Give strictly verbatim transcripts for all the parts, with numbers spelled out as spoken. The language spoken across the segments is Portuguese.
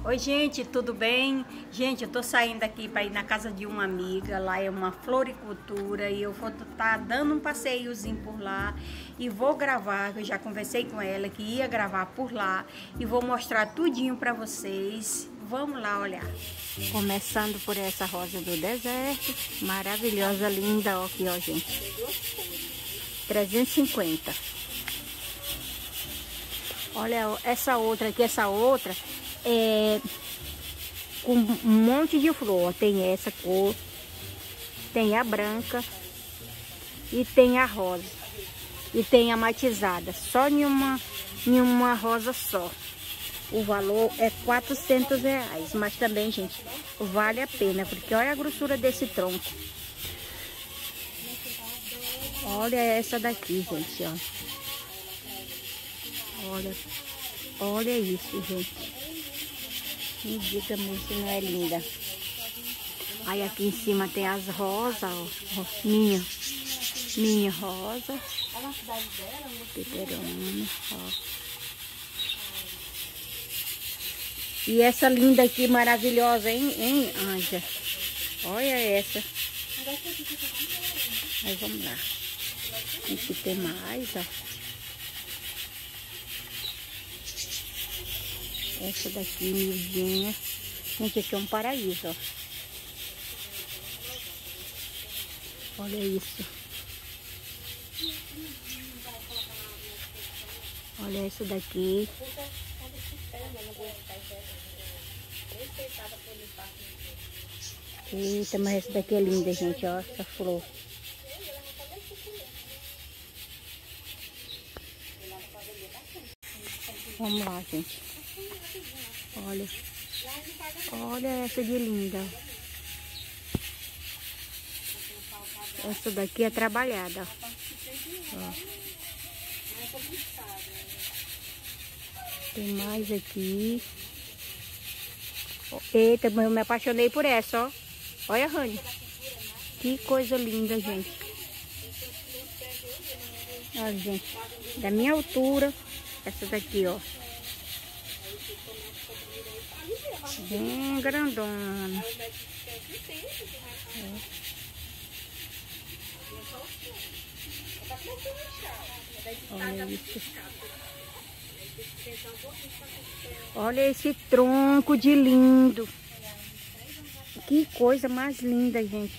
Oi, gente, tudo bem? Gente, eu tô saindo aqui para ir na casa de uma amiga. Lá é uma floricultura e eu vou estar dando um passeiozinho por lá e vou gravar. Eu já conversei com ela que ia gravar por lá e vou mostrar tudinho para vocês. Vamos lá olhar. Começando por essa rosa do deserto, maravilhosa, linda, ó, aqui, ó, gente. trezentos e cinquenta. Olha essa outra aqui, essa outra é com um monte de flor. Tem essa cor, tem a branca e tem a rosa e tem a matizada, só em uma, em uma rosa só. O valor é quatrocentos reais, mas também, gente, vale a pena, porque olha a grossura desse tronco. Olha essa daqui, gente, ó. Olha, olha isso, gente. Me diga mesmo se não é linda. Aí aqui em cima tem as rosas, ó, ó, minha, minha rosa, peperona, ó. E essa linda aqui, maravilhosa, hein, hein, Anja? Olha essa. Aí vamos lá. Aqui tem mais, ó. Essa daqui, mildinha. Gente, aqui é um paraíso, ó. Olha isso. Olha essa daqui. Eita, mas essa daqui é linda, gente, ó, essa flor. Vamos lá, gente. Olha. Olha essa de linda. Essa daqui é trabalhada. Ó. Tem mais aqui. Eita, mas eu me apaixonei por essa, ó. Olha, Rani. Que coisa linda, gente. Olha, gente. Da minha altura. Essa daqui, ó. Bem grandona. É. Olha isso. Olha esse tronco de lindo. Que coisa mais linda, gente.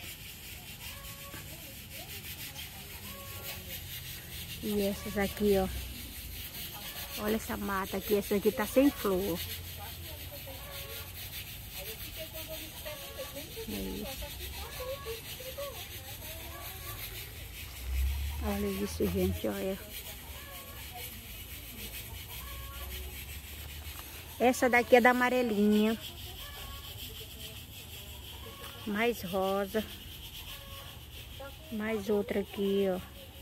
E essas aqui, ó. Olha essa mata aqui. Essa aqui tá sem flor. É isso. Olha isso, gente, olha. Essa daqui é da amarelinha. Mais rosa. Mais outra aqui, ó.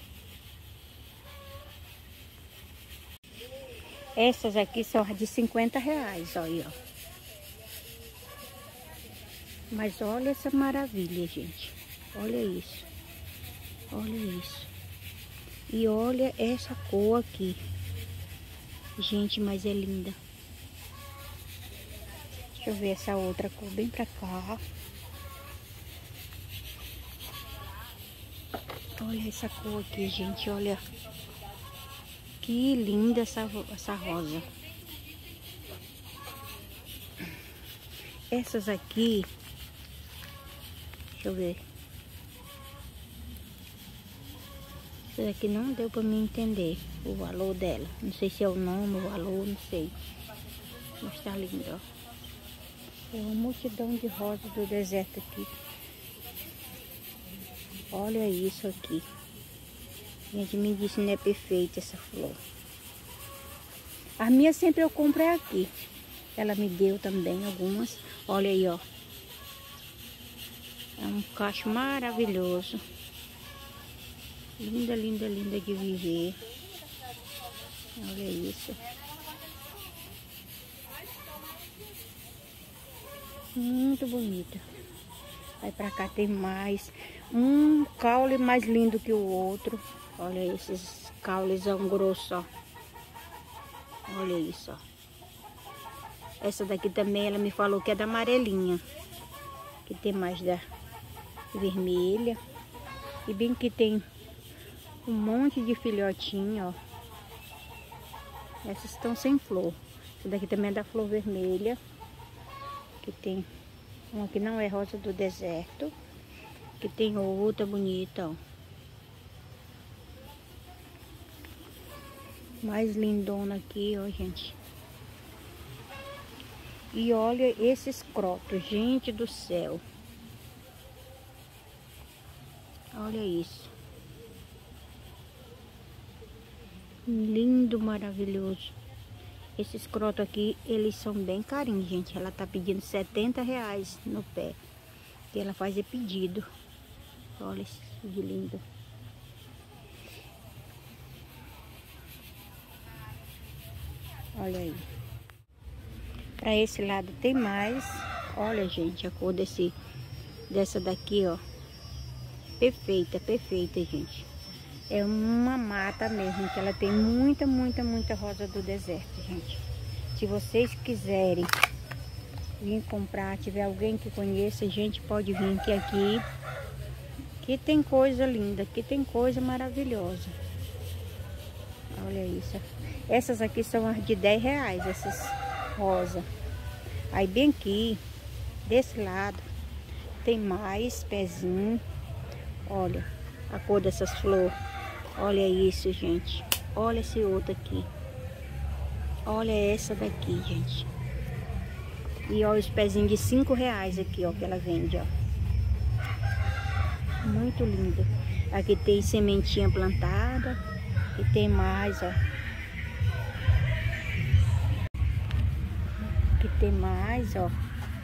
Essas aqui são de cinquenta reais, ó, aí, ó. Mas olha essa maravilha, gente. Olha isso. Olha isso. E olha essa cor aqui. Gente, mas é linda. Deixa eu ver essa outra cor bem pra cá. Olha essa cor aqui, gente, olha. Que linda essa, essa rosa. Essas aqui, deixa eu ver. Essa aqui não deu pra mim entender o valor dela. Não sei se é o nome, o valor, não sei. Mas tá lindo, ó. É uma multidão de rosas do deserto aqui. Olha isso aqui. A gente me disse que não é perfeita essa flor. As minhas sempre eu compro é aqui. Ela me deu também algumas. Olha aí, ó. É um cacho maravilhoso. Linda, linda, linda de viver. Olha isso. Muito bonita. Aí pra cá tem mais. Um caule mais lindo que o outro. Olha esses caulezão grosso, ó. Olha isso, ó. Essa daqui também ela me falou que é da amarelinha. Que tem mais da vermelha. E bem que tem um monte de filhotinho, ó. Essas estão sem flor. Essa daqui também é da flor vermelha. Que tem uma que não é rosa do deserto. Que tem outra bonita, ó. Mais lindona aqui, ó, gente. E olha esses crotos, gente do céu. Olha isso. Lindo, maravilhoso. Esses crotos aqui, eles são bem carinhos, gente. Ela tá pedindo setenta reais no pé. E ela faz pedido. Olha isso de lindo. Olha aí. Pra esse lado tem mais. Olha, gente, a cor desse, dessa daqui, ó. Perfeita, perfeita, gente. É uma mata mesmo, que ela tem muita, muita, muita rosa do deserto, gente. Se vocês quiserem vir comprar, tiver alguém que conheça, gente, pode vir aqui, aqui. Que tem coisa linda, que tem coisa maravilhosa. Olha isso. Essas aqui são as de dez reais, essas rosa. Aí bem aqui, desse lado, tem mais pezinho. Olha a cor dessas flores. Olha isso, gente. Olha esse outro aqui. Olha essa daqui, gente. E olha os pezinhos de cinco reais aqui, ó, que ela vende, ó. Muito linda. Aqui tem sementinha plantada. E tem mais, ó. Aqui tem mais, ó.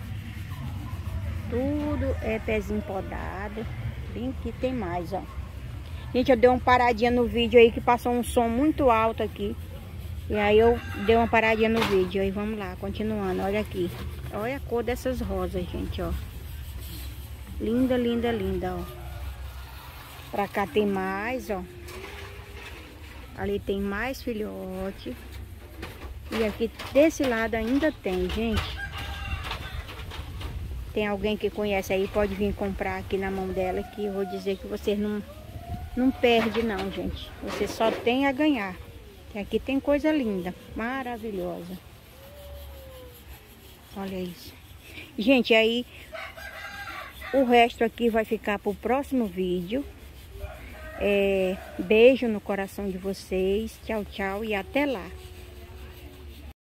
Tudo é pezinho podado. Bem aqui tem mais, ó. Gente, eu dei uma paradinha no vídeo aí que passou um som muito alto aqui. E aí eu dei uma paradinha no vídeo. Aí vamos lá, continuando. Olha aqui. Olha a cor dessas rosas, gente, ó. Linda, linda, linda, ó. Pra cá tem mais, ó. Ali tem mais filhote. E aqui desse lado ainda tem, gente. Tem alguém que conhece aí, pode vir comprar aqui na mão dela, que eu vou dizer que vocês não, não perdem não, gente. Você só tem a ganhar. Que aqui tem coisa linda, maravilhosa. Olha isso. Gente, aí o resto aqui vai ficar para o próximo vídeo. É, beijo no coração de vocês. Tchau, tchau e até lá.